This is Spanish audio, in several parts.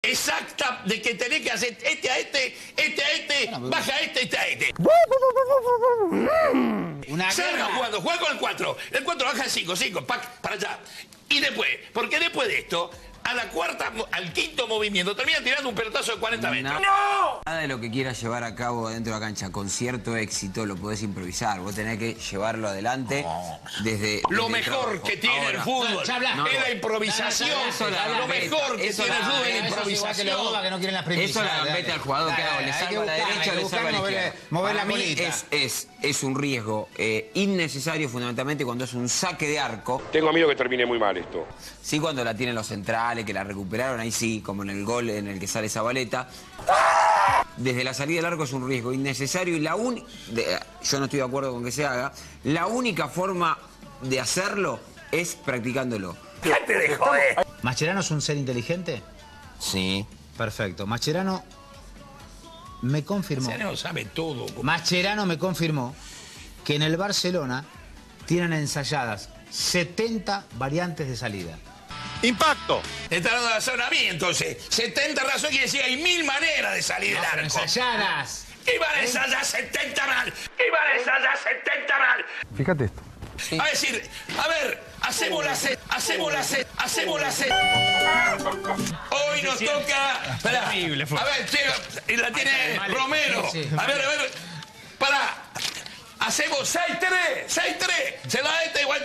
exacta de que tenés que hacer este a este, baja este a este. Salga jugando, juega con el 4. El 4 baja el 5, para allá. Y después, porque después de esto, al quinto movimiento, termina tirando un pelotazo de 40 metros. ¡No! Nada de lo que quieras llevar a cabo dentro de la cancha con cierto éxito lo podés improvisar. Vos tenés que llevarlo adelante desde lo mejor que tiene el fútbol es la improvisación. Lo mejor que tiene el fútbol es la improvisación. Eso la vete al jugador que haga, le salva a la derecha, le salva a la izquierda. Para mí es un riesgo innecesario, fundamentalmente cuando es un saque de arco. Tengo miedo que termine muy mal esto. Sí, cuando la tienen los centrales, que la recuperaron, ahí sí, como en el gol en el que sale Zabaleta. Desde la salida del arco es un riesgo innecesario y yo no estoy de acuerdo con que se haga. La única forma de hacerlo es practicándolo. ¿Qué te dejo, ¿Mascherano es un ser inteligente? Sí. Perfecto. Mascherano me confirmó. Mascherano sabe todo. Mascherano me confirmó que en el Barcelona tienen ensayadas 70 variantes de salida. ¡Impacto! Está dando razón a mí, entonces. 70 razones quiere decir hay 1000 maneras de salir del arco. Ensayadas. Iban a ensayar 70 mal. Fíjate esto. Sí. A decir, a ver, hacemos la C. Hoy nos toca. Esperá. A ver, che, la tiene Romero. A ver. Pará. Hacemos 6-3. Se la da este igual.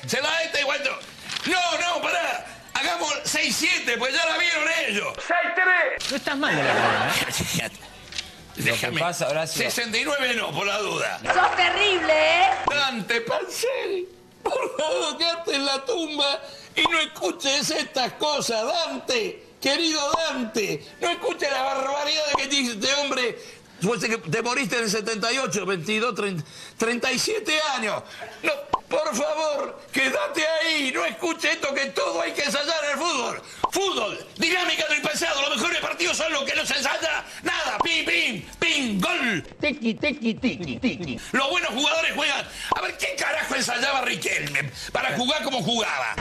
No, pará. Hagamos 6-7, pues ya la vieron ellos. 6-3. No estás mal de la cara, ¿eh? Déjame. Pasa, Horacio. 69 no, por la duda. ¡Sos terrible, eh! Dante Panseri, por favor, quédate en la tumba y no escuches estas cosas, Dante. Querido Dante, no escuches la barbaridad que dice este hombre. Te moriste en el 78, 22, 37 años. No, por favor, quédate ahí. No escuche esto que todo hay que ensayar en el fútbol. Fútbol, dinámica del pasado. Los mejores partidos son los que no se ensaya nada. Pim, gol. Tiki. Los buenos jugadores juegan. A ver, ¿qué carajo ensayaba Riquelme para jugar como jugaba?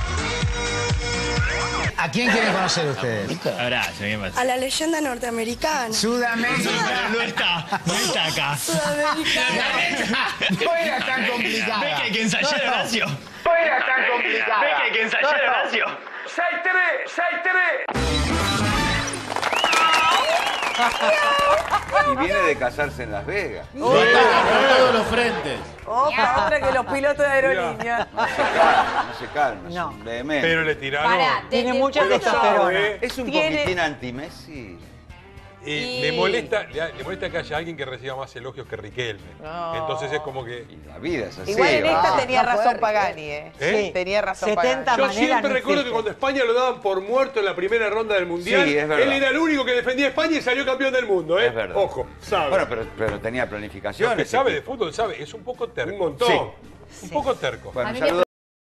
¿A quién quieren conocer ustedes? Abrazo, ¿qué pasa? A la leyenda norteamericana. Sudamérica. No está acá. Sudamericana. No era tan complicada. Ve que hay que ensayar, Horacio. No era tan complicada. Ve que hay que ensayar, Horacio. 6-3. Y viene de casarse en Las Vegas. todos los frentes. Otra que los pilotos de aerolínea. No se calma, No. es un vehemente. Pero le tiraron. Pará, tiene mucha testosterona. Es un poquitín anti-Messi. Le molesta que haya alguien que reciba más elogios que Riquelme. Entonces es como que... Y la vida es así. Igual en esta ¿verdad? tenía razón Pagani, ¿eh? Sí. Tenía razón 70 Pagani. Yo maneras siempre no recuerdo existe. que cuando España lo daban por muerto en la primera ronda del Mundial, Sí, es verdad. él era el único que defendía a España y salió campeón del mundo, ¿eh? Es verdad. Ojo, sabe. Bueno, pero tenía Lo planificaciones. que sabe de fútbol sabe, es un poco terco. Un montón. Un poco terco. Bueno, A mí me saludos.